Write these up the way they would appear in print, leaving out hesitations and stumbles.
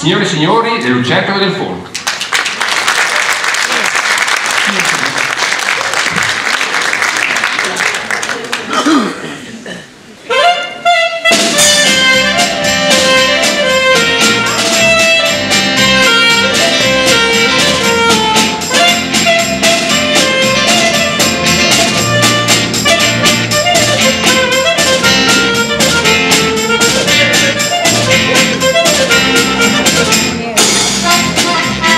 Signore e signori del Lucertola del Folk. Yeah.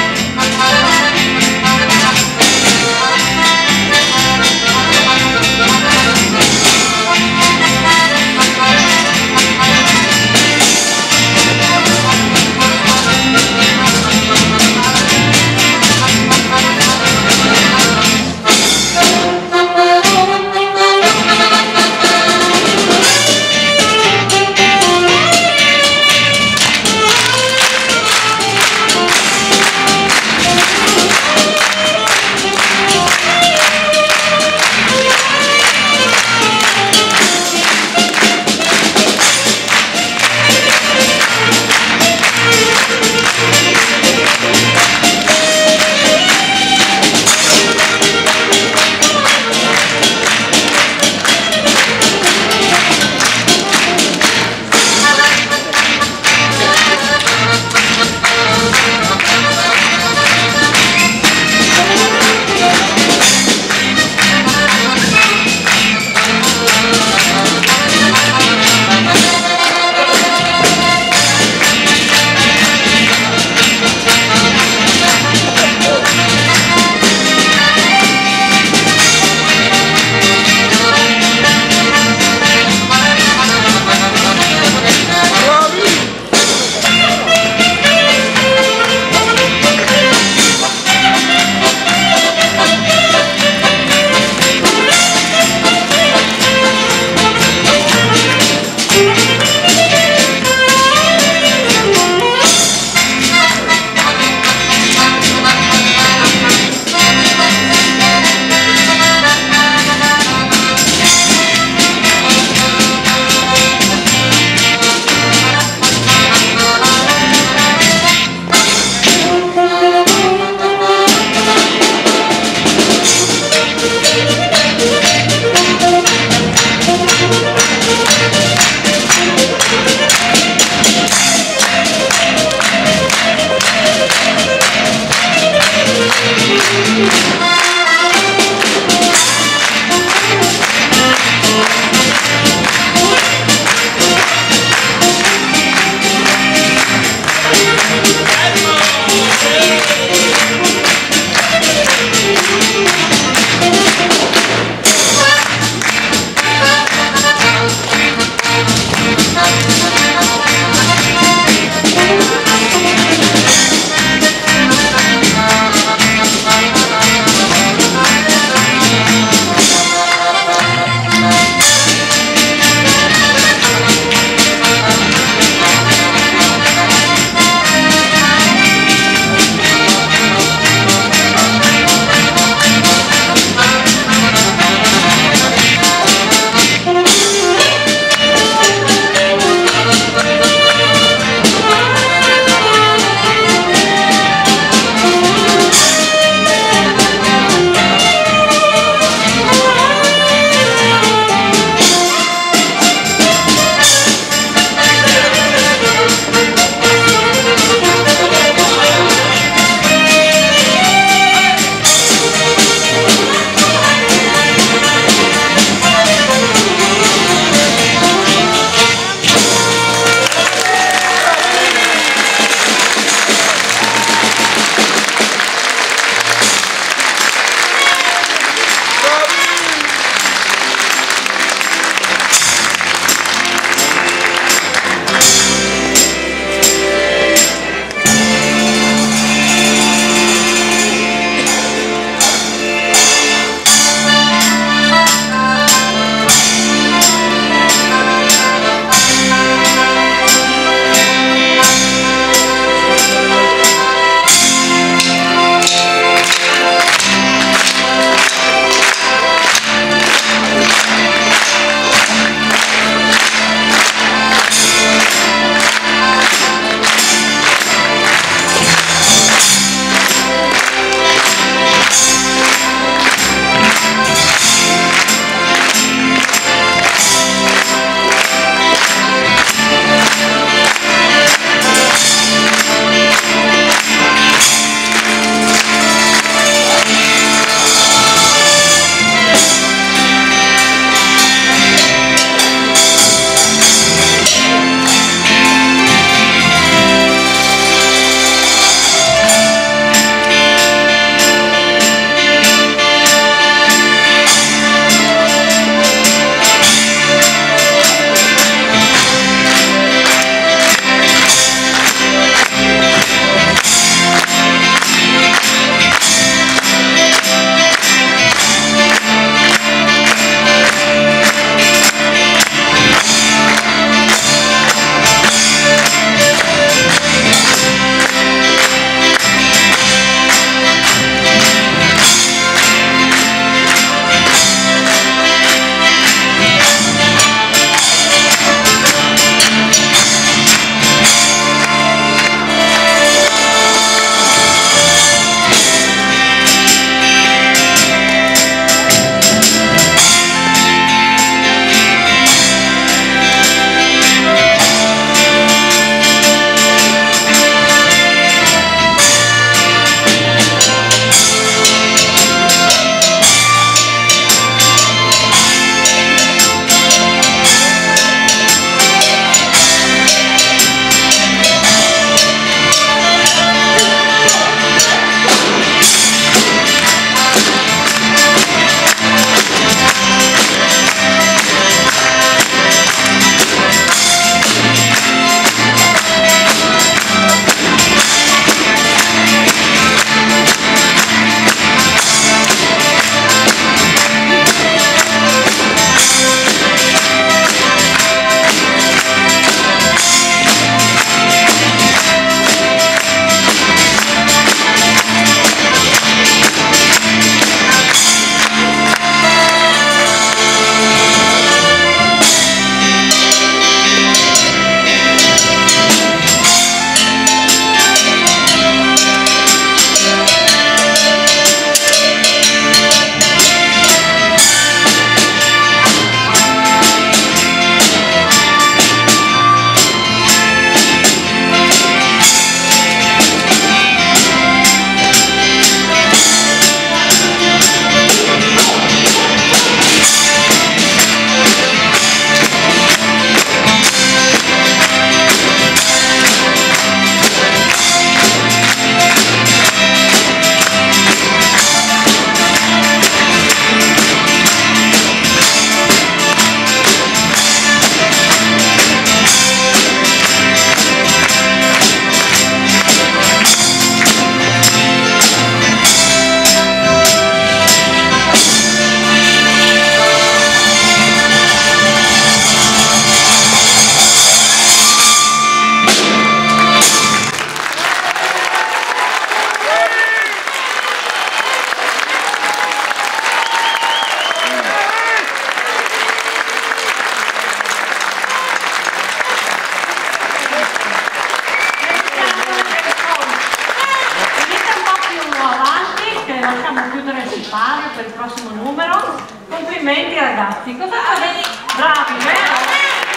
per il prossimo numero. Complimenti ragazzi, cosa fate? Bravi, vero?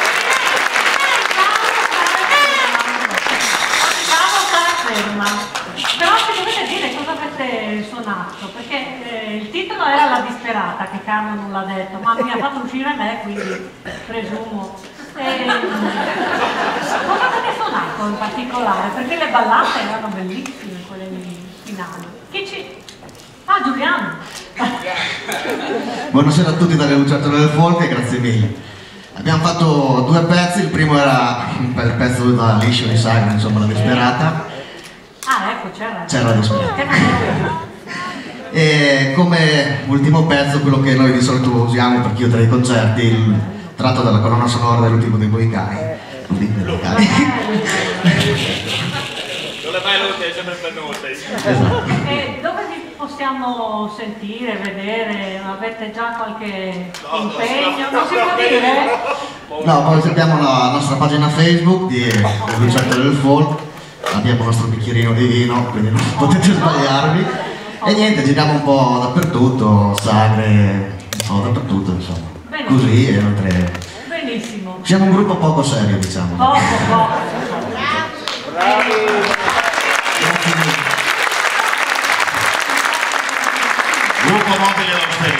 Però ci dovete dire cosa avete suonato, perché il titolo era La disperata, che Carlo non l'ha detto, ma mi ha fatto uscire me, quindi presumo. Cosa avete suonato in particolare? Perché le ballate erano bellissime, quelle finali. Chi ci... Ah, Giuliano! Buonasera a tutti dalle Lucertole del Folk e grazie mille. Abbiamo fatto due pezzi, il primo era un bel pezzo da liscio di Sagra, insomma, La disperata. Ah, ecco, c'era. C'era La disperata. E come ultimo pezzo, quello che noi di solito usiamo per chiudere i concerti, tratto dalla colonna sonora dell'ultimo dei Moicani. Non è mai lui che è sempre per noi. E dove vi possiamo sentire, vedere? Avete già qualche impegno? Non si può dire? No, poi abbiamo la nostra pagina Facebook di Lucertole del Folk, abbiamo il nostro bicchierino di vino, quindi non potete sbagliarvi. E niente, giriamo un po' dappertutto, sagre, un po' dappertutto, insomma. Benissimo. Così e oltre. Benissimo. Siamo un gruppo poco serio, diciamo. Poco. Bravi! Gruppo mobile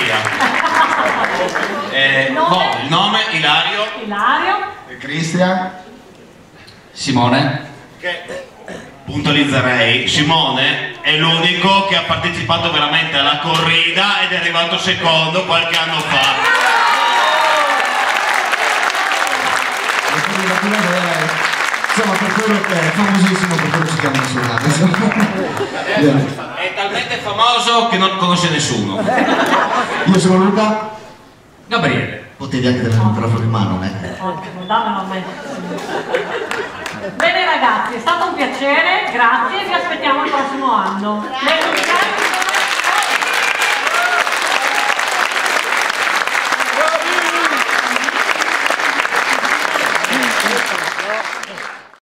d'osteria. Il nome Ilario. Ilario. Cristian. Simone. Che puntualizzerei, Simone è l'unico che ha partecipato veramente alla corrida ed è arrivato secondo qualche anno fa. Insomma, per quello che è famosissimo, per quello ci chiamano suonare. È talmente famoso che non conosce nessuno. Io sono Luca. Gabriele. Potevi anche tenere il microfono in mano, Ottimo, dammelo a me. Bene ragazzi, è stato un piacere, grazie e vi aspettiamo il prossimo anno.